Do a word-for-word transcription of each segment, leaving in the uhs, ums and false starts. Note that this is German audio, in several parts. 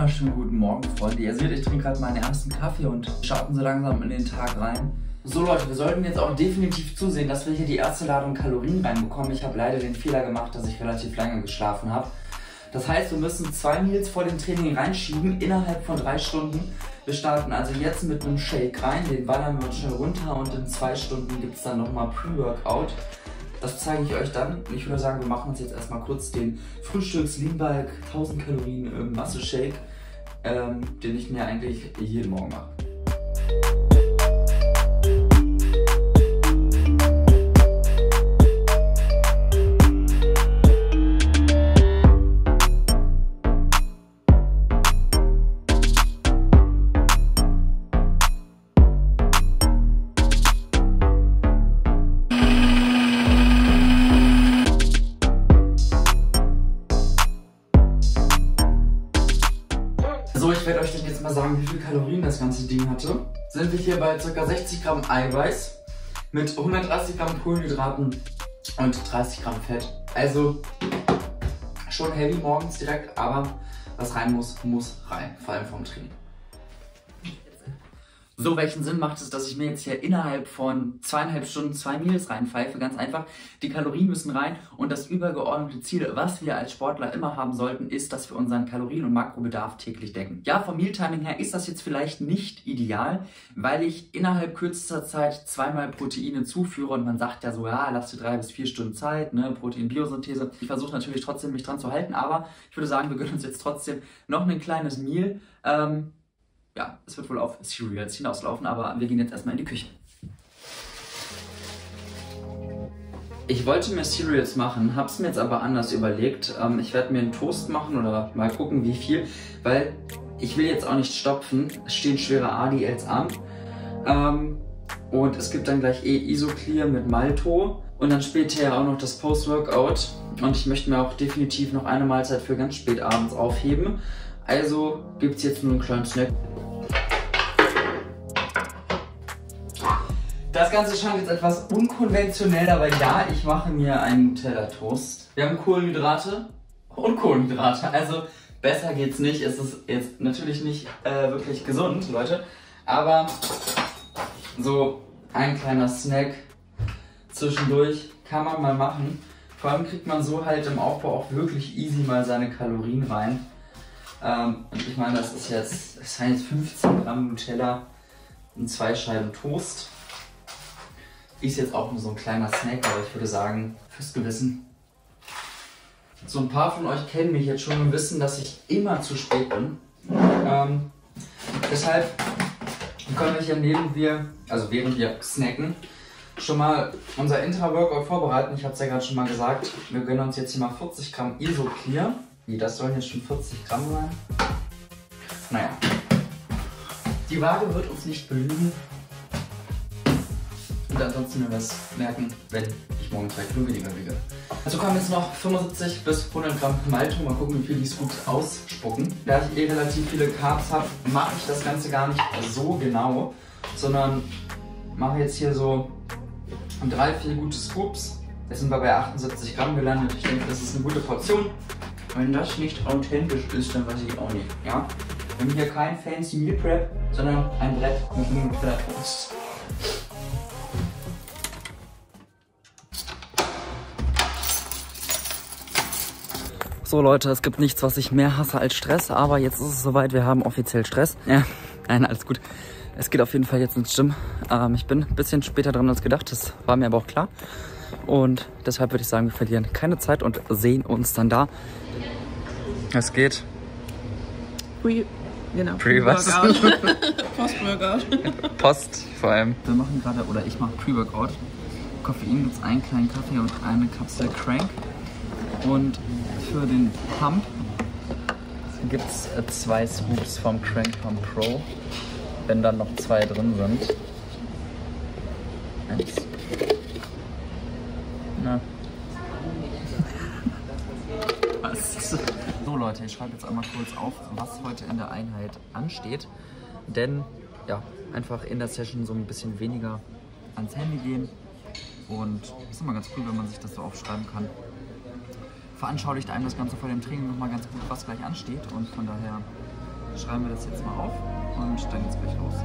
wunderschönen guten Morgen, Freunde. Ihr seht, ich trinke gerade meinen ersten Kaffee und starten so langsam in den Tag rein. So Leute, wir sollten jetzt auch definitiv zusehen, dass wir hier die erste Ladung Kalorien reinbekommen. Ich habe leider den Fehler gemacht, dass ich relativ lange geschlafen habe. Das heißt, wir müssen zwei Meals vor dem Training reinschieben, innerhalb von drei Stunden. Wir starten also jetzt mit einem Shake rein, den ballern wir uns schnell runter und in zwei Stunden gibt es dann nochmal Pre-Workout. Das zeige ich euch dann. Ich würde sagen, wir machen uns jetzt erstmal kurz den Frühstücks-Lean-Bulk tausend Kalorien Masse-Shake, ähm, den ich mir eigentlich jeden Morgen mache. So, ich werde euch jetzt mal sagen, wie viel Kalorien das ganze Ding hatte. Sind wir hier bei ca. sechzig Gramm Eiweiß mit hundertdreißig Gramm Kohlenhydraten und dreißig Gramm Fett. Also schon heavy morgens direkt, aber was rein muss, muss rein, vor allem vom Training. So, welchen Sinn macht es, dass ich mir jetzt hier innerhalb von zweieinhalb Stunden zwei Meals reinpfeife? Ganz einfach, die Kalorien müssen rein und das übergeordnete Ziel, was wir als Sportler immer haben sollten, ist, dass wir unseren Kalorien- und Makrobedarf täglich decken. Ja, vom Mealtiming her ist das jetzt vielleicht nicht ideal, weil ich innerhalb kürzester Zeit zweimal Proteine zuführe und man sagt ja so, ja, lass dir drei bis vier Stunden Zeit, ne, Protein-Biosynthese. Ich versuche natürlich trotzdem, mich dran zu halten, aber ich würde sagen, wir gönnen uns jetzt trotzdem noch ein kleines Meal. Ähm, Ja, es wird wohl auf Cereals hinauslaufen, aber wir gehen jetzt erstmal in die Küche. Ich wollte mir Cereals machen, habe es mir jetzt aber anders überlegt. Ähm, ich werde mir einen Toast machen oder mal gucken, wie viel, weil ich will jetzt auch nicht stopfen. Es stehen schwere A D Ls an. Ähm, und es gibt dann gleich eh Isoclear mit Malto und dann später ja auch noch das Post-Workout. Und ich möchte mir auch definitiv noch eine Mahlzeit für ganz spät abends aufheben. Also gibt es jetzt nur einen kleinen Snack. Das Ganze scheint jetzt etwas unkonventionell, aber ja, ich mache mir einen Nutella-Toast. Wir haben Kohlenhydrate und Kohlenhydrate, also besser geht's nicht. Es ist jetzt natürlich nicht äh, wirklich gesund, Leute, aber so ein kleiner Snack zwischendurch kann man mal machen. Vor allem kriegt man so halt im Aufbau auch wirklich easy mal seine Kalorien rein. Ähm, und ich meine, das ist jetzt, das sind jetzt fünfzehn Gramm Nutella und zwei Scheiben Toast. Ist jetzt auch nur so ein kleiner Snack, aber ich würde sagen, fürs Gewissen. So ein paar von euch kennen mich jetzt schon und wissen, dass ich immer zu spät bin. Ähm, deshalb können wir hier neben wir, also während wir snacken, schon mal unser Intra-Workout vorbereiten. Ich habe es ja gerade schon mal gesagt, wir gönnen uns jetzt hier mal vierzig Gramm Isoclear. Wie, das sollen jetzt schon vierzig Gramm sein? Naja. Die Waage wird uns nicht belügen. Und ansonsten werden wir es merken, wenn ich morgen zwei Kilo weniger wiege. Dazu kommen jetzt noch fünfundsiebzig bis hundert Gramm Malto. Mal gucken, wie viel die es gut ausspucken. Da ich eh relativ viele Carbs habe, mache ich das Ganze gar nicht so genau, sondern mache jetzt hier so drei, vier gute Scoops. Jetzt sind wir bei achtundsiebzig Gramm gelandet. Ich denke, das ist eine gute Portion. Wenn das nicht authentisch ist, dann weiß ich auch nicht. Ja? Wir haben hier kein fancy Meal Prep, sondern ein Brett mit einem Nutella-Toast. So Leute, es gibt nichts, was ich mehr hasse als Stress, aber jetzt ist es soweit, wir haben offiziell Stress. Ja, nein, alles gut. Es geht auf jeden Fall jetzt ins Gym. Ähm, ich bin ein bisschen später dran als gedacht, das war mir aber auch klar. Und deshalb würde ich sagen, wir verlieren keine Zeit und sehen uns dann da. Es geht. Pre, genau. Pre was? Post-Workout. Post vor allem. Wir machen gerade, oder ich mache Pre-Workout. Koffein gibt es einen kleinen Kaffee und eine Kapsel Crank. Und für den Pump gibt es zwei Scoops vom Crank Pump Pro, wenn dann noch zwei drin sind. Eins. Na. Was? So Leute, ich schreibe jetzt einmal kurz auf, was heute in der Einheit ansteht. Denn, ja, einfach in der Session so ein bisschen weniger ans Handy gehen. Und das ist immer ganz cool, wenn man sich das so aufschreiben kann. Veranschaulicht einem das Ganze vor dem Training nochmal ganz gut, was gleich ansteht. Und von daher schreiben wir das jetzt mal auf und dann geht's gleich los.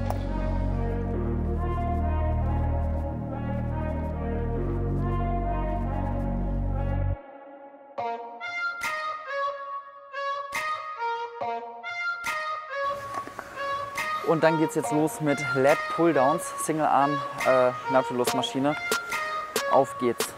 Und dann geht es jetzt los mit L E D Pulldowns, Single Arm äh, Nautilus Maschine. Auf geht's.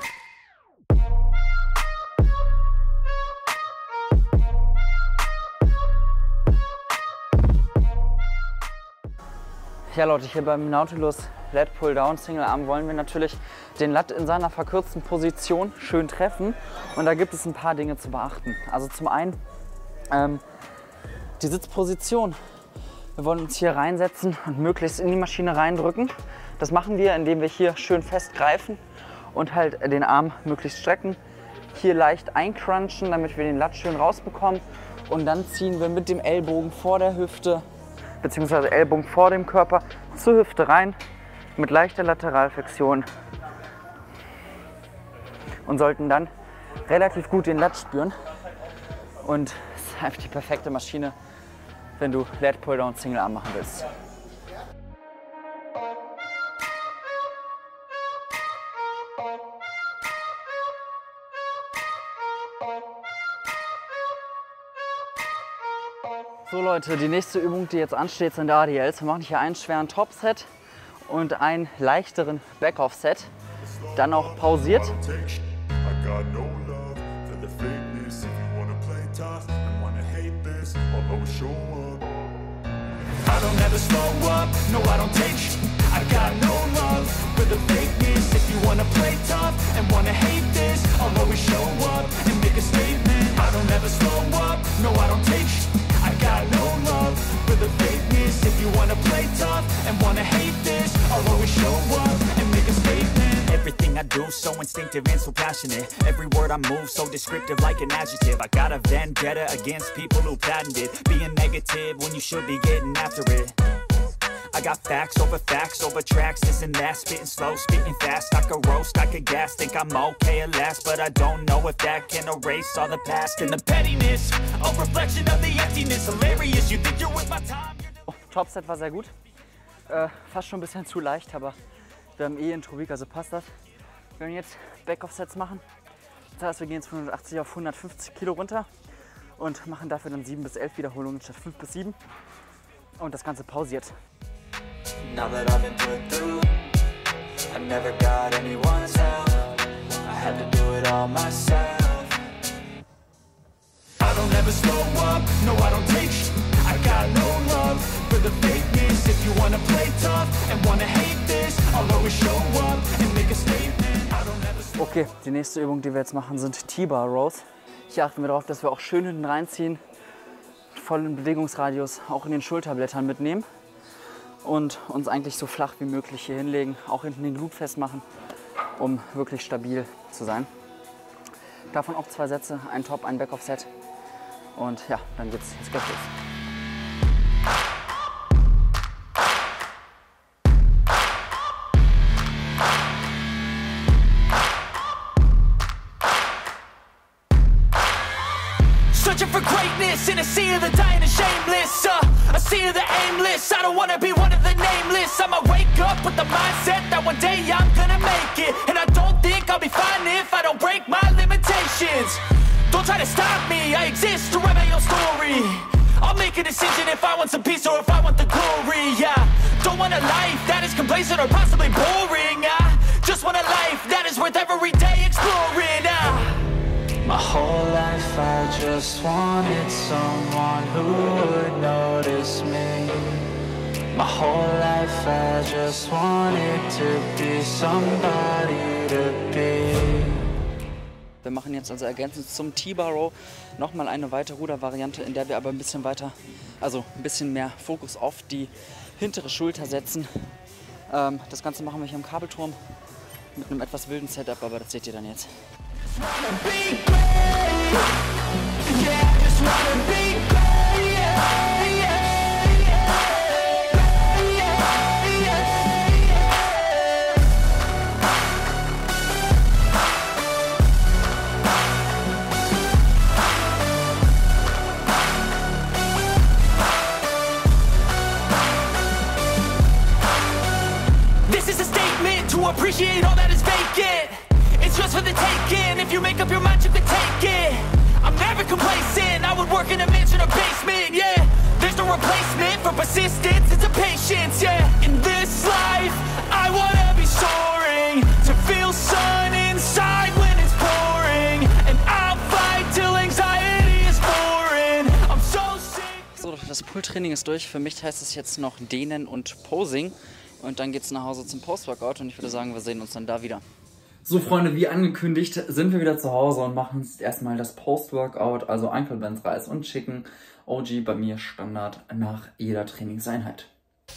Ja Leute, hier beim Nautilus L E D Pulldown Single Arm wollen wir natürlich den Lat in seiner verkürzten Position schön treffen. Und da gibt es ein paar Dinge zu beachten. Also zum einen ähm, die Sitzposition. Wir wollen uns hier reinsetzen und möglichst in die Maschine reindrücken. Das machen wir, indem wir hier schön fest greifen und halt den Arm möglichst strecken. Hier leicht eincrunchen, damit wir den Lat schön rausbekommen. Und dann ziehen wir mit dem Ellbogen vor der Hüfte, beziehungsweise Ellbogen vor dem Körper zur Hüfte rein, mit leichter Lateralflexion. Und sollten dann relativ gut den Lat spüren. Und es ist einfach die perfekte Maschine, wenn du L E D Pulldown Single Arm machen willst. So Leute, die nächste Übung, die jetzt ansteht, sind A D Ls. Wir machen hier einen schweren Top-Set und einen leichteren Back-Off-Set. Dann auch pausiert. I don't ever slow up, no I don't take sh I got no love for the fakeness. If you wanna play tough and wanna hate this, I'll always show up and make a statement. I don't ever slow up, no I don't take sh I got no love for the fakeness. If you wanna play tough and wanna hate this, I'll always show up and make a statement. Everything I do so instinctive and so passionate. Every word I move so descriptive like an adjective. I got a vendetta against people who patented being negative when you should be getting after it. I got facts over facts over tracks, this and that, spitting slow, spitting fast. I could roast, I could gas, think I'm okay at last, but I don't know if that can erase all the past and the pettiness. A reflection of the emptiness, hilarious. You think you're with my time? Oh, Topset war sehr gut, äh, fast schon ein bisschen zu leicht, aber wir haben eh Intro Week, also passt das. Wir werden jetzt Back-Off-Sets machen. Das heißt, wir gehen jetzt von hundertachtzig auf hundertfünfzig Kilo runter und machen dafür dann sieben bis elf Wiederholungen statt fünf bis sieben. Und das Ganze pausiert. Now that I've been put through, I never got anyone's help. I had to do it all myself. I don't ever slow up, no I don't take sh I got no love for the fakeness. If you wanna play tough and wanna hate this, I'll always show up and make a statement. I don't ever slow up. Okay, die nächste Übung, die wir jetzt machen, sind T-Bar Rows. Hier achten wir darauf, dass wir auch schön hinten reinziehen, vollen Bewegungsradius auch in den Schulterblättern mitnehmen und uns eigentlich so flach wie möglich hier hinlegen, auch hinten den Glut festmachen, um wirklich stabil zu sein. Davon auch zwei Sätze, ein Top, ein Back-Off-Set und ja, dann geht's, jetzt geht's los. Searching for greatness in a sea of the dying and shameless, uh, a sea of the aimless. I don't wanna be one of the nameless. I'ma wake up with the mindset that one day I'm gonna make it. And I don't think I'll be fine if I don't break my limitations. Don't try to stop me, I exist to write my own story. I'll make a decision if I want some peace or if I want the glory, yeah. Don't want a life that is complacent or possibly boring. I just want a life that is worth every day exploring. Uh. My whole life I just wanted someone who would notice me. My whole life I just wanted to be somebody to be. Wir machen jetzt also ergänzend zum T-Bar Row nochmal eine weitere Rudervariante, in der wir aber ein bisschen weiter, also ein bisschen mehr Fokus auf die hintere Schulter setzen. Ähm, das Ganze machen wir hier im Kabelturm mit einem etwas wilden Setup, aber das seht ihr dann jetzt. appreciate all that is vacant. It's just for the taking. If you make up your mind, you can take it. I'm never complacent. I would work in a mansion or basement, yeah. There's no replacement for persistence, it's a patience, yeah. In this life, I wanna be soaring, to feel sun inside when it's pouring, and I'll fight till anxiety is boring. I'm so sick. So, das Pooltraining ist durch. Für mich heißt es jetzt noch Dehnen und Posing. Und dann geht's nach Hause zum Post-Workout und ich würde sagen, wir sehen uns dann da wieder. So Freunde, wie angekündigt, sind wir wieder zu Hause und machen jetzt erstmal das Post-Workout, also Einkelbands, Reis und Chicken. O G bei mir Standard nach jeder Trainingseinheit.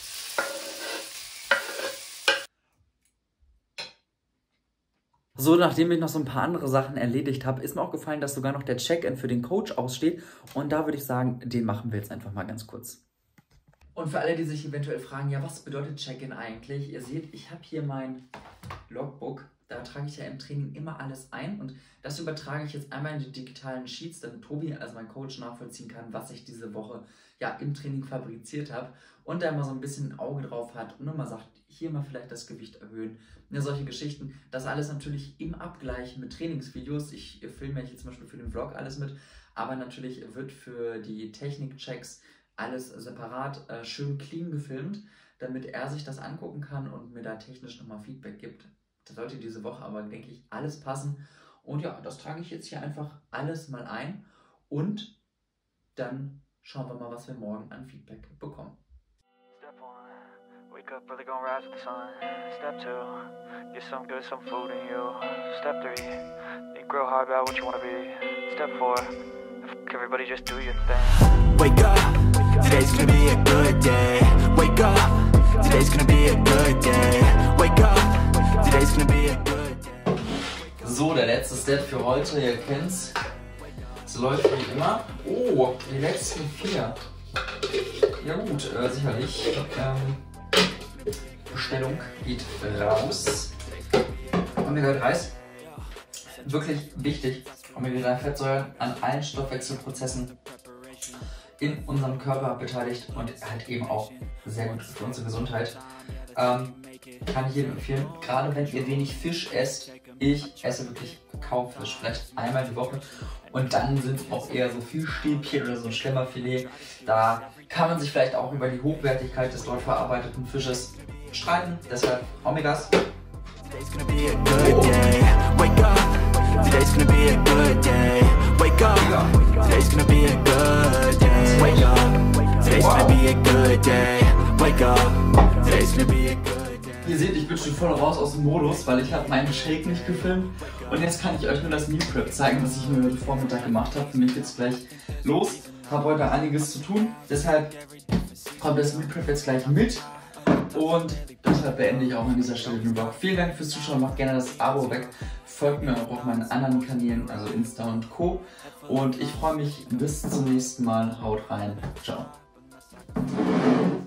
So, nachdem ich noch so ein paar andere Sachen erledigt habe, ist mir auch gefallen, dass sogar noch der Check-in für den Coach aussteht. Und da würde ich sagen, den machen wir jetzt einfach mal ganz kurz. Und für alle, die sich eventuell fragen, ja, was bedeutet Check-in eigentlich? Ihr seht, ich habe hier mein Logbook. Da trage ich ja im Training immer alles ein und das übertrage ich jetzt einmal in die digitalen Sheets, damit Tobi, also mein Coach, nachvollziehen kann, was ich diese Woche ja im Training fabriziert habe und da mal so ein bisschen ein Auge drauf hat und immer sagt, hier mal vielleicht das Gewicht erhöhen. Ja, solche Geschichten. Das alles natürlich im Abgleich mit Trainingsvideos. Ich filme ja hier zum Beispiel für den Vlog alles mit, aber natürlich wird für die Technikchecks alles separat äh, schön clean gefilmt, damit er sich das angucken kann und mir da technisch nochmal Feedback gibt. Das sollte diese Woche aber, denke ich, alles passen. Und ja, das trage ich jetzt hier einfach alles mal ein. Und dann schauen wir mal, was wir morgen an Feedback bekommen. Step one, wake up early, gonna rise with the sun. Step two, get some good, some food in you. Step three, think real hard about what you wanna be. Step four, fuck everybody, just do your thing. Wake up, today's gonna be a good day. Wake up, today's gonna be a good day. Wake up. So, der letzte Step für heute, ihr kennt's. Es läuft wie immer. Oh, die letzten vier. Ja gut, äh, sicherlich. Ähm, Bestellung geht raus. Omega drei ist wirklich wichtig. Omega drei Fettsäuren an allen Stoffwechselprozessen in unserem Körper beteiligt und halt eben auch sehr gut für unsere Gesundheit. Ähm, kann ich jedem empfehlen, gerade wenn ihr wenig Fisch esst. Ich esse wirklich kaum Fisch, vielleicht einmal die Woche und dann sind es auch eher so Fischstäbchen oder so ein Schlemmerfilet. Da kann man sich vielleicht auch über die Hochwertigkeit des dort verarbeiteten Fisches streiten, deshalb Omegas. Ihr seht, ich bin schon voll raus aus dem Modus, weil ich habe meinen Shake nicht gefilmt und jetzt kann ich euch nur das Meal Prep zeigen, was ich mir heute Vormittag gemacht habe. Für mich geht's gleich los. Ich habe heute einiges zu tun, deshalb kommt das Meal Prep jetzt gleich mit und deshalb beende ich auch an dieser Stelle den Vlog. Vielen Dank fürs Zuschauen, macht gerne das Abo weg, folgt mir auch auf meinen anderen Kanälen, also Insta und Co. Und ich freue mich bis zum nächsten Mal, haut rein, ciao.